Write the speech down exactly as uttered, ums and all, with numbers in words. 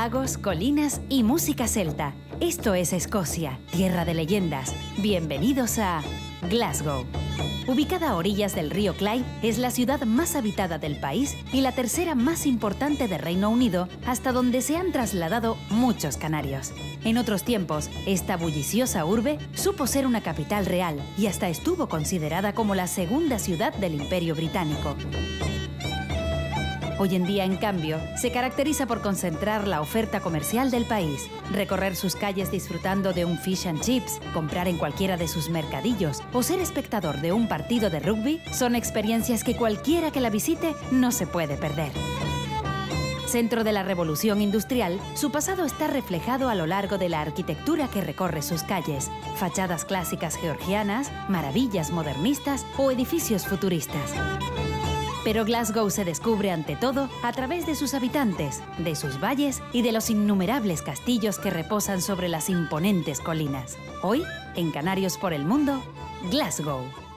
lagos, colinas y música celta. Esto es Escocia, tierra de leyendas. Bienvenidos a Glasgow. Ubicada a orillas del río Clyde, es la ciudad más habitada del país y la tercera más importante de Reino Unido, hasta donde se han trasladado muchos canarios. En otros tiempos, esta bulliciosa urbe supo ser una capital real y hasta estuvo considerada como la segunda ciudad del Imperio Británico. Hoy en día, en cambio, se caracteriza por concentrar la oferta comercial del país. Recorrer sus calles disfrutando de un fish and chips, comprar en cualquiera de sus mercadillos o ser espectador de un partido de rugby son experiencias que cualquiera que la visite no se puede perder. Centro de la revolución industrial, su pasado está reflejado a lo largo de la arquitectura que recorre sus calles. Fachadas clásicas georgianas, maravillas modernistas o edificios futuristas. Pero Glasgow se descubre ante todo a través de sus habitantes, de sus valles y de los innumerables castillos que reposan sobre las imponentes colinas. Hoy, en Canarios por el Mundo, Glasgow.